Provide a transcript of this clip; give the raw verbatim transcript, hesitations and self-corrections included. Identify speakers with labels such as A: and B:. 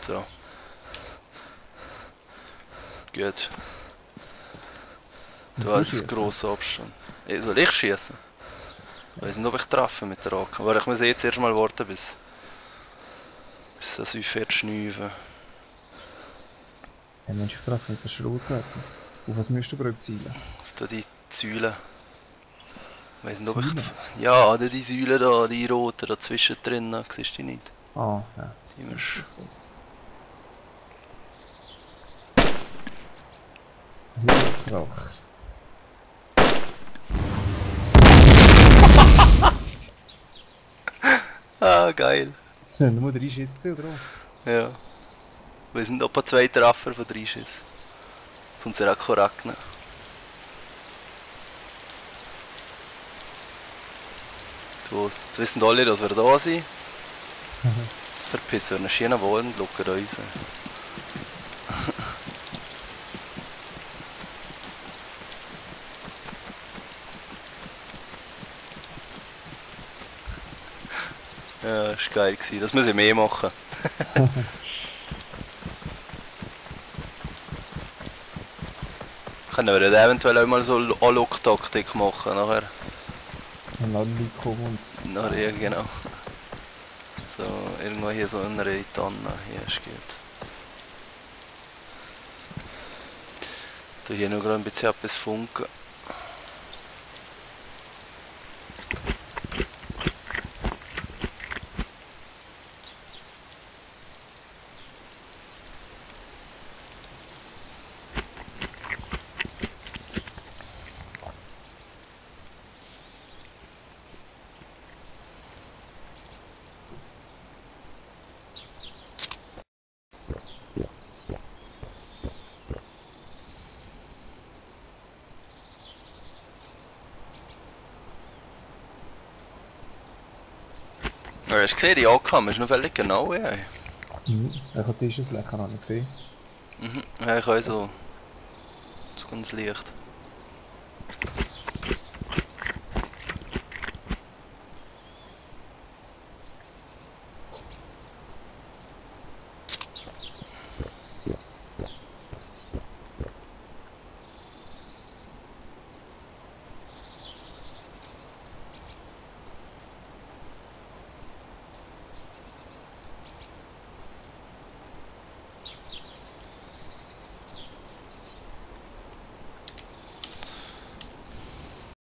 A: So. Gut. Du hast einen grossen Abstand. Eh, soll ich schießen? Ich weiß nicht, ob ich treffe mit der Rake. Aber ich muss jetzt erst mal warten, bis, bis das aufhört zu schnüffeln.
B: Ja, Mensch, ich treffe mit der Schrotwerkens. Auf was müsst du überhaupt zielen?
A: Auf die Säule. Ich weiß nicht, ob ich die... Ja, die Säule da, die rote da zwischendrin, siehst du die nicht?
B: Ah, ja.
A: Die musst...
B: Rauch.
A: Ah, geil.
B: Sind nur drei Schüsse gesehen, oder was?
A: Ja. Wir sind etwa zwei Treffer von drei Schüssen. Sonst ja auch korrekt. So, jetzt wissen alle, dass wir da sind. Jetzt verpissen wir einen schönen Wald und schauen uns. Ja, das war geil. Das muss ich mehr machen. Können wir eventuell auch mal so Alok-Taktik machen nachher.
B: Wenn alle Leute kommen und...
A: Nachher, ja, genau. So, irgendwo hier so in einer Tanne. Hier ist gut. Da hier noch gerade ein bisschen etwas funken. Ja, hast du gesehen, die A K ist noch völlig genau, ja.
B: Mhm, ich habe die Schusslecker noch nicht gesehen.
A: Mhm, ja, ich auch so. So ganz leicht.